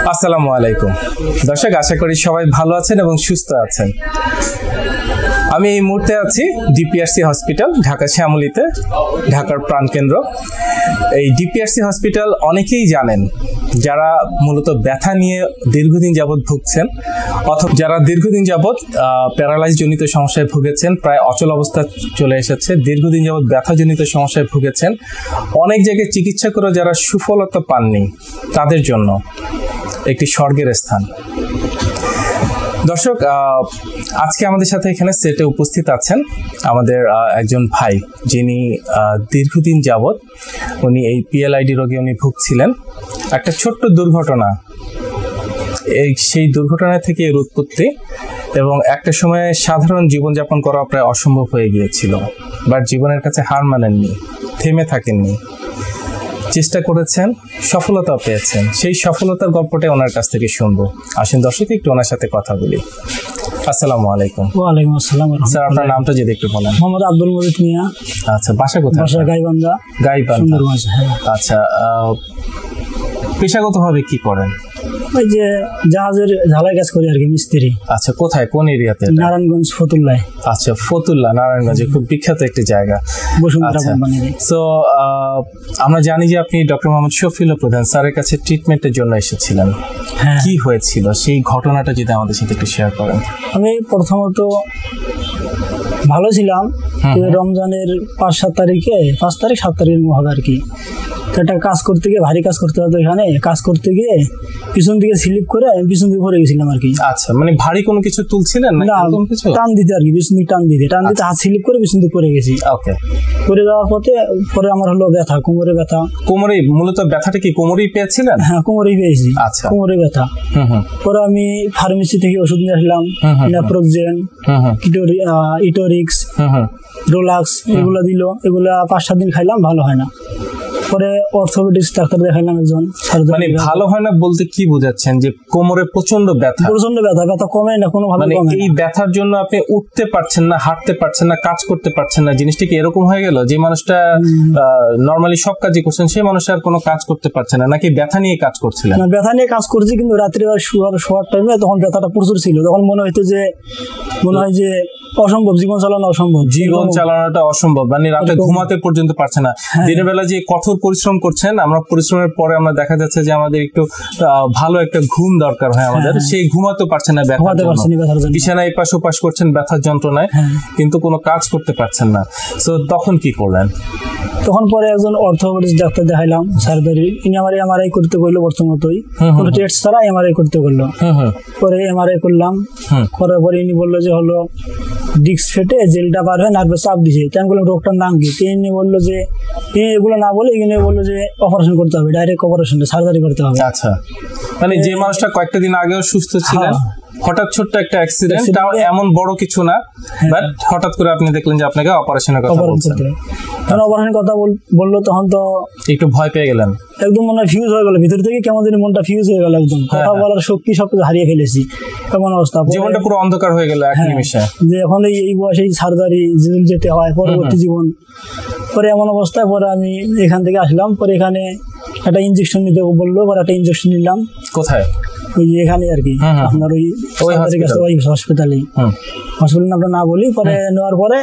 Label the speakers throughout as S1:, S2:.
S1: আসসালামু আলাইকুম দর্শক, আশা করি সবাই ভালো আছেন এবং সুস্থ আছেন। আমি এই মুহূর্তে আছি ডিপিআরসি হসপিটাল, ঢাকা শ্যামলীতে, ঢাকার প্রাণকেন্দ্র। এই ডিপিআরসি হসপিটাল অনেকেই জানেন যারা মূলত ব্যথা নিয়ে দীর্ঘদিন যাবৎ ভুগছেন, অথবা যারা দীর্ঘদিন যাবৎ প্যারালাইজ জনিত সমস্যায় ভুগেছেন, প্রায় অচল অবস্থা চলে এসেছে, দীর্ঘদিন যাবৎ ব্যথাজনিত সমস্যায় ভুগেছেন, অনেক জায়গায় চিকিৎসা করে যারা সুফলতা পাননি, তাদের জন্য একটি স্বর্গের স্থান। দর্শক, আজকে আমাদের সাথে এখানে সেটে উপস্থিত আছেন আমাদের একজন ভাই, যিনি দীর্ঘদিন যাবৎ উনি এই পিএলআইডি রোগে উনি ভুগছিলেন। একটা ছোট্ট দুর্ঘটনা, সেই দুর্ঘটনা থেকে এর উৎপত্তি, এবং একটা সময়ে সাধারণ জীবনযাপন করা প্রায় অসম্ভব হয়ে গিয়েছিল। বাট জীবনের কাছে হার মানেননি, থেমে থাকেননি, চেষ্টা করেছেন, সফলতা পেয়েছেন। সেই সফলতার গল্পটাই ওনার কাছ থেকে শুনবো। আসেন দর্শক, একটু ওনার সাথে কথা বলি। আসসালামু আলাইকুম।
S2: ওয়ালাইকুম আসসালাম।
S1: স্যার, আপনার নামটা যদি একটু বলেন।
S2: মোহাম্মদ আব্দুল মজিদ মিয়া।
S1: আচ্ছা, বাসা কোথায়?
S2: বাসা গাইবান্ধা।
S1: গাইবান্ধা। আচ্ছা, পেশাগতভাবে কি করেন?
S2: ওই যে জাহাজের ঝালাই কাজ করি আর কি, মিস্ত্রি।
S1: আচ্ছা, কোথায়, কোন এরিয়াতে?
S2: নারায়ণগঞ্জ, ফতুল্লায়।
S1: আচ্ছা, ফতুল্লা, নারায়ণগঞ্জে খুব বিখ্যাত একটি জায়গা। সো আমরা জানি যে আপনি ডক্টর মোহাম্মদ শফিউল্লাহ প্রধান স্যারের কাছে ট্রিটমেন্টের জন্য এসেছিলেন। কি হয়েছিল সেই ঘটনাটা যদি আমাদের সাথে একটু শেয়ার করেন।
S2: আমি প্রথমত ভালো ছিলাম, রমজানের 5-7 তারিখে, 5 তারিখ 7 তারিখের হবে আর কি। একটা কাজ করতে গিয়ে, ভারী কাজ করতে হতো, এখানে কাজ করতে গিয়ে পিছন দিকে স্লিপ করে আমি পিছন দিকে পড়ে গেছিলাম আর কি।
S1: আচ্ছা, মানে ভারী কোনো কিছু তুলছিলেন না?
S2: টান দিতে আর কি, পিছন দিকে টান দিতে হাত স্লিপ করে পিছন দিকে পড়ে গেছি।
S1: ওকে।
S2: পড়ে যাওয়ার পরে আমার হলো ব্যথা, কোমরে ব্যথা।
S1: কোমরে? মূলত ব্যথাটা কি কোমরেই পেয়েছিলেন?
S2: হ্যাঁ, কোমরেই পেয়েছি।
S1: আচ্ছা,
S2: কোমরে ব্যথা। পরে আমি ফার্মেসি থেকে ওষুধ নিয়ে আসলাম, নেপ্রোক্সেন, ইটোরিক্স, রোলাক্স, এগুলো দিল। এগুলা 5-7 দিন খাইলাম, ভালো হয় না। পরে অর্থোপেডিক্স ডাক্তার দেখাইলাম একজন।
S1: মানে ভালো হয় না বলতে কি বোঝাচ্ছেন? যে কোমরে প্রচন্ড ব্যথা?
S2: প্রচন্ড ব্যথা, ব্যথা কমে না কোনো ভাবে।
S1: এই ব্যথার জন্য আপনি উঠতে পারছেন না, হাঁটতে পারছেন না, কাজ করতে পারছেন না। জিনিসটা কি এরকম হয়ে গেল যে মানুষটা নরমালি সব কাজই করছেন, সেই মানুষ আর কোনো কাজ করতে পারছে না, নাকি ব্যথা নিয়ে কাজ করছিলেন?
S2: না, ব্যথা নিয়ে কাজ করছি, কিন্তু রাত্রে শোয়ার টাইমে তখন ব্যথাটা প্রচুর ছিল। তখন মনে হয় যে অসম্ভব, জীবন চালানো অসম্ভব,
S1: জীবন চালানোটা অসম্ভব। মানে রাতে ঘুমাতে পর্যন্ত পারছে না। দিনের বেলা যে কঠোর পরিশ্রম করছেন, আমরা পরিশ্রমের পরে আমরা দেখা যাচ্ছে যে আমাদের একটু ভালো একটা ঘুম দরকার হয় আমাদের, সেই ঘুমাতে পারছেন না, বিছানায় এপাশ ওপাশ করছেন ব্যথার যন্ত্রণায়, কিন্তু কোনো কাজ করতে পারছেন না। তো তখন কি করলেন?
S2: তখন পরে একজন অর্থোপেডিক্স ডাক্তার দেখাইলাম, সার্জারি। ইনি আমার এমআরআই করতে বললো, প্রথমতই কোনো টেস্ট ছাড়া এমআরআই করতে বললো। পরে এমআরআই করলাম, করার পরে ইনি বললো যে হলো ডিস্ক ফেটে জেলটা বার হয়ে নার্ভে চাপ দিছে। আমি বললাম রোগটার নাম কি? তিনি বললো যে, তিনি এগুলো না বলে ইনি বললো যে অপারেশন করতে হবে, ডাইরেক্ট অপারেশন, সার্জারি করতে হবে।
S1: আচ্ছা, মানে যে মানুষটা কয়েকটা দিন আগেও সুস্থ ছিলেন, হঠাৎ ছোট্ট একটা অ্যাক্সিডেন্ট, তাও এমন বড় কিছু না, বাট হঠাৎ করে আপনি দেখলেন যে আপনাকে অপারেশনের কথা বলছেন।
S2: অপারেশনের কথা বললো, তখন তো একটু
S1: ভয় পেয়ে গেলেন,
S2: একদম মনে ফিউজ হয়ে গেল ভিতর থেকে, কেমন যেন মনটা ফিউজ হয়ে গেল, একদম কথা বলার শক্তি সবকিছু হারিয়ে ফেলেছি, এমন অবস্থা।
S1: জীবনটা পুরো অন্ধকার হয়ে গেল এক নিমিষে, যে
S2: এখন এই বয়সে সার্জারি যেতে হয়, পরবর্তী জীবন। পরে এমন অবস্থায় পরে আমি এখান থেকে আসলাম। পরে এখানে একটা ইনজেকশন নিতে বললো, পরে একটা ইনজেকশন নিলাম।
S1: কোথায়?
S2: ওই এখানে আর কি, আপনার ওই হসপিটালে, হসপিটাল নামটা না বলি। পরে নেওয়ার পরে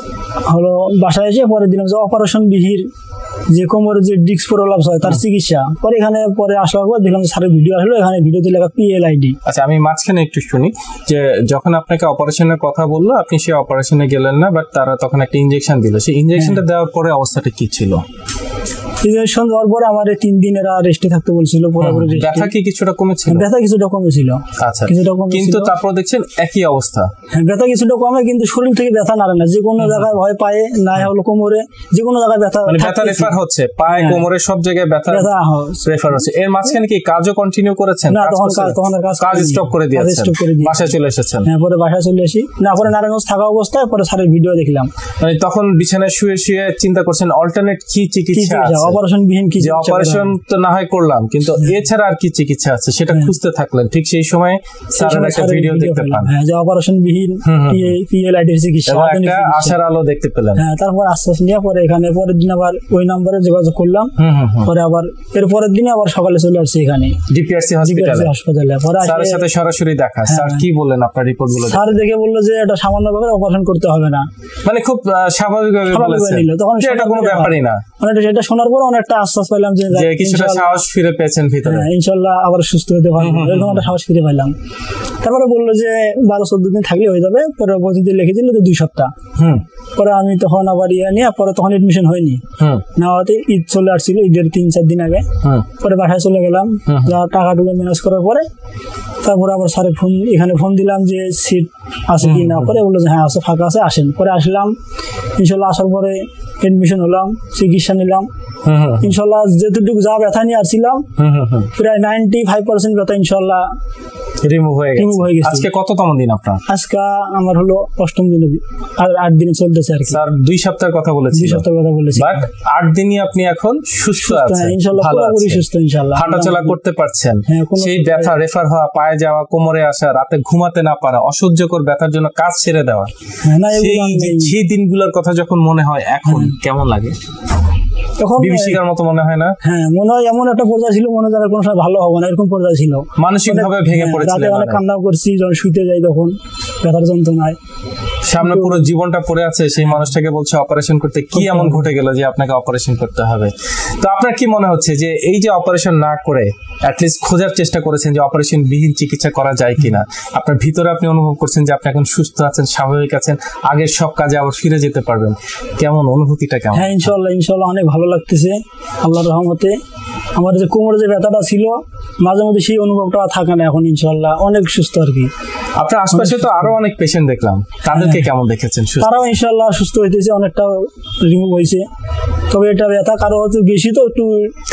S2: হলো বাসায় এসে পরে দিলাম যে অপারেশন বিহির যে কোমরের যে ডিস্ক প্রলাপস হয় তার চিকিৎসা। পরে এখানে পরে আসার পর দেখলাম স্যারের ভিডিও আসলো, এখানে ভিডিওতে লেখা পিএলআইডি।
S1: আচ্ছা, আমি মাঝখানে একটু শুনি যে যখন আপনাকে অপারেশনের কথা বললো, আপনি সেই অপারেশনে গেলেন না, বাট তারা তখন একটা ইনজেকশন দিল। সেই ইনজেকশনটা দেওয়ার পরে অবস্থাটা কি ছিল?
S2: ইনজেকশন দেওয়ার পরে আমার 3 দিন এরা রেস্টে থাকতে বলছিল।
S1: ব্যথা কি কিছুটা কমেছিল?
S2: ব্যথা কিছুটা কমেছিল।
S1: আচ্ছা, কিন্তু তারপর দেখছেন একই অবস্থা।
S2: হ্যাঁ, ব্যথা কিছুটা কমে, কিন্তু শরীর থেকে ব্যথা নাড়ে না। যে কোনো জায়গায় ভয় পায়ে, না হলো কোমরে, যে কোনো জায়গায় ব্যথা,
S1: মানে ব্যথা রেফার হচ্ছে পায়ে, কোমরে, সব জায়গায় ব্যথা রেফার হচ্ছে। এর মাঝখানে কি কাজও কন্টিনিউ করেছেন?
S2: না, তখন
S1: কাজ স্টপ করে দিয়েছেন, বাসায় চলে এসেছেন?
S2: হ্যাঁ, পরে বাসায় চলে আসি। না, পরে নারায়ণগঞ্জ থাকা অবস্থায় পরে স্যারের ভিডিও দেখলাম।
S1: মানে তখন বিছানায় শুয়ে শুয়ে চিন্তা করছেন অল্টারনেট কি চিকিৎসা আছে?
S2: অপারেশন বিহীন কি
S1: যে অপারেশন তো না হয় করলাম, কিন্তু এছাড়া আর কি চিকিৎসা আছে সেটা খুঁজতে থাকলেন। ঠিক সেই সময় স্যারের একটা ভিডিও দেখতে পান,
S2: হ্যাঁ, যে অপারেশন বিহীন PLID চিকিৎসা,
S1: একটা আশার আলো দেখতে পেলেন।
S2: হ্যাঁ, তারপর আশ্বাস নিয়ে পরে এখানে পরের দিন আবার ওই নাম্বারে যোগাযোগ করলাম। পরে আবার এর পরের দিনে আবার সকালে চলে আসছি এখানে
S1: DPRC হাসপাতালে। পরে স্যারের সাথে সরাসরি দেখা, স্যার কি বললেন আপনার রিপোর্ট গুলো?
S2: স্যার দেখে বললো যে এটা সামান্য ব্যাপার, অপারেশন করতে হবে না,
S1: মানে খুব স্বাভাবিকভাবে বলেছেন, তখন এটা কোনো ব্যাপারই না।
S2: মানে এটা শোনার পর অনেকটা আশ্বাস পেলাম যে
S1: কিছুটা সাহস ফিরে পেয়েছেন ভিতরে,
S2: ইনশাআল্লাহ আবার সুস্থ হতে পারবো, এরকম একটা সাহস ফিরে পেলাম। তারপরে বললো যে 12-14 দিন থাকলে হয়ে যাবে, পরে প্রতিদিন লিখে দিল যে 2 সপ্তাহ। পরে আমি তখন আবার নিয়ে পরে তখন এডমিশন হয়নি, নেওয়াতে ঈদ চলে আসছিল, ঈদের 3-4 দিন আগে। পরে বাসায় চলে গেলাম, টাকাটুকু ম্যানেজ করার পরে তারপরে আবার স্যারের এখানে ফোন দিলাম যে সিট আছে কি না, পরে বললো যে হ্যাঁ আছে, ফাঁকা আছে, আসেন। পরে আসলাম, ইনশাল্লাহ আসার পরে এডমিশন হলাম, চিকিৎসা নিলাম। ইনশাল্লাহ যেটুকু যা ব্যথা নিয়ে আসছিলাম প্রায় 95% ব্যথা ইনশাল্লাহ
S1: রিমুভ হয়ে গেছে। আজকে কততম দিন আপনার?
S2: আজকে আমার হলো 8ম দিন, আর 8 দিন চলতেছে আর কি।
S1: স্যার 2 সপ্তাহের কথা বলেছি,
S2: 2 সপ্তাহের কথা বলেছি,
S1: বাট 8 দিনই আপনি এখন সুস্থ আছেন,
S2: ইনশাআল্লাহ পুরোপুরি সুস্থ, ইনশাআল্লাহ
S1: হাঁটাচলা করতে পারছেন। সেই ব্যথা, রেফার হওয়া, পায়ে যাওয়া, কোমরে আসা, রাতে ঘুমাতে না পারা, অসহ্যকর ব্যথার জন্য কাজ ছেড়ে দেওয়া, সেই দিনগুলোর কথা যখন মনে হয় এখন কেমন লাগে? তখন বিভীষিকার মতো মনে হয় না?
S2: হ্যাঁ, মনে হয় এমন একটা পর্যায়ে ছিল, মনে হয় কোনো সময় ভালো হবে না, এরকম পর্যায়ে ছিল।
S1: মানসিকভাবে ভেঙে পড়েছিলেন?
S2: অনেক কান্না করছি যখন শুইতে যাই, তখন ব্যথার যন্ত্রণায়
S1: সামনে পুরো জীবনটা পড়ে আছে, সেই মানুষটাকে বলছে অপারেশন করতে, কি এমন ঘটে গেল যে আপনাকে অপারেশন করতে হবে? তো আপনার কি মনে হচ্ছে যে এই যে অপারেশন না করে অ্যাটলিস্ট খোঁজার চেষ্টা করেছেন যে অপারেশন বিহীন চিকিৎসা করা যায় কিনা, আপনার ভিতরে আপনি অনুভব করছেন যে আপনি এখন সুস্থ আছেন, স্বাভাবিক আছেন, আগের সব কাজে আবার ফিরে যেতে পারবেন, কেমন অনুভূতিটা কেমন?
S2: হ্যাঁ, ইনশাআল্লাহ অনেক ভালো লাগতেছে আল্লাহর রহমতে। আমার যে কোমরে যে ব্যথাটা ছিল মাঝে মধ্যে, সেই অনুভবটা থাকে না এখন, ইনশাআল্লাহ অনেক সুস্থ আর কি।
S1: আপনার আশপাশে তো আরো অনেক পেশেন্ট দেখলাম, তাদেরকে কেমন দেখেছেন?
S2: তারাও ইনশাআল্লাহ সুস্থ হইতেছে, অনেকটা রিমুভ হয়েছে। তবে এটা ব্যথা কারো হয়তো বেশি, তো একটু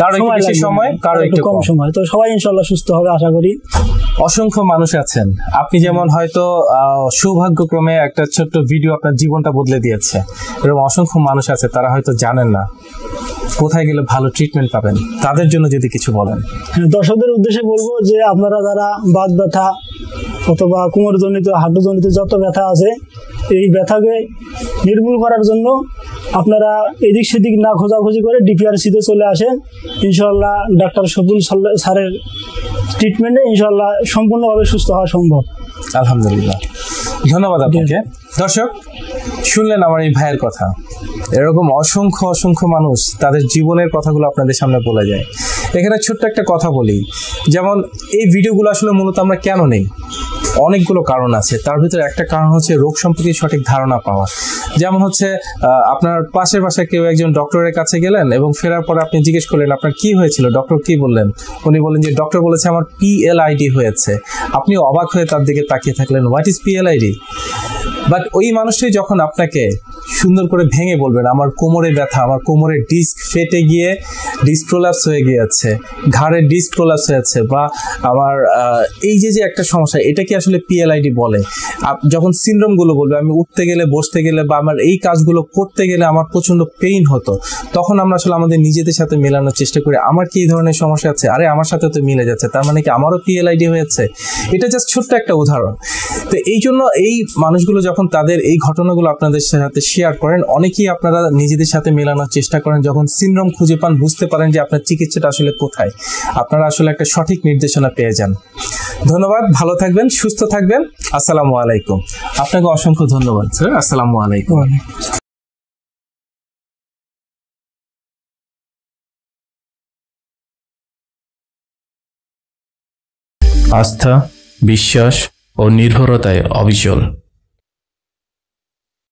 S1: সময়, কারো একটু কম
S2: সময়, তো সবাই ইনশাআল্লাহ সুস্থ হবে আশা করি।
S1: অসংখ্য মানুষ আছেন, আপনি যেমন হয়তো সৌভাগ্যক্রমে একটা ছোট্ট ভিডিও আপনার জীবনটা বদলে দিয়েছে, এরকম অসংখ্য মানুষ আছে, তারা হয়তো জানেন না কোথায় গেলে ভালো ট্রিটমেন্ট পাবেন, তাদের জন্য যদি কিছু বলেন।
S2: দর্শকদের উদ্দেশ্যে বলবো যে আপনারা যারা বাত ব্যথা অথবা কোমরজনিত, হাঁটুজনিত যত ব্যথা আছে, এই ব্যথাকে নির্মূল করার জন্য আপনারা এদিক সেদিক না খোঁজাখুঁজি করে DPRC-তে চলে আসেন। ইনশাআল্লাহ ডাক্তার শফিউল স্যারের ট্রিটমেন্টে ইনশাআল্লাহ সম্পূর্ণভাবে সুস্থ হওয়া সম্ভব।
S1: আলহামদুলিল্লাহ, ধন্যবাদ আপনাকে। দর্শক শুনলেন আমার এই ভাইয়ের কথা, এরকম অসংখ্য মানুষ তাদের জীবনের কথাগুলো আপনাদের সামনে বলে যায়। এখানে ছোট্ট একটা কথা বলি, যেমন এই ভিডিওগুলো আসলে মূলত আমরা কেন নেই, অনেকগুলো কারণ আছে। তার ভিতরে একটা কারণ হচ্ছে রোগ সম্পর্কে সঠিক ধারণা পাওয়া। যেমন হচ্ছে আপনার পাশের বাসায় কেউ একজন ডক্টরের কাছে গেলেন এবং ফেরার পরে আপনি জিজ্ঞেস করলেন আপনার কি হয়েছিল, ডক্টর কি বললেন? উনি বললেন যে ডক্টর বলেছে আমার PLID হয়েছে। আপনি অবাক হয়ে তার দিকে তাকিয়ে থাকলেন, হোয়াট ইজ PLID? বাট ওই মানুষটাই যখন আপনাকে সুন্দর করে ভেঙে বলবেন আমার কোমরে ব্যথা, আমার কোমরের ডিস্ক ফেটে গিয়ে ডিস্ক প্রোলাপস হয়ে গিয়েছে, ঘাড়ের ডিস্ক প্রোলাপস হয়েছে, বা আমার এই যে একটা সমস্যা, এটা কি আসলে PLID বলে? যখন সিনড্রোমগুলো বলবে, আমি উঠতে গেলে, বসতে গেলে, বা আমার এই কাজগুলো করতে গেলে আমার প্রচন্ড পেইন হতো, তখন আমরা আসলে আমাদের নিজেদের সাথে মেলানোর চেষ্টা করি, আমার কি এই ধরনের সমস্যা আছে, আরে আমার সাথে তো মিলে যাচ্ছে, তার মানে কি আমারও PLID হয়েছে? এটা জাস্ট ছোট্ট একটা উদাহরণ। তো এই জন্য এই মানুষগুলো যখন তাদের এই ঘটনাগুলো আপনাদের সাথে শেয়ার করেন, অনেকেই আপনারা নিজেদের সাথে মেলানোর চেষ্টা করেন, যখন সিনড্রোম খুঁজে পান, বুঝতে পারেন যে আপনার চিকিৎসাটা আসলে কোথায়, আপনারা আসলে একটা সঠিক নির্দেশনা পেয়ে যান। ধন্যবাদ, ভালো থাকবেন, সুস্থ থাকবেন। আসসালামু আলাইকুম। আপনাকে অসংখ্য ধন্যবাদ স্যার। আসসালামু আলাইকুম।
S3: আস্থা, বিশ্বাস ও নির্ভরতায় অবিচল।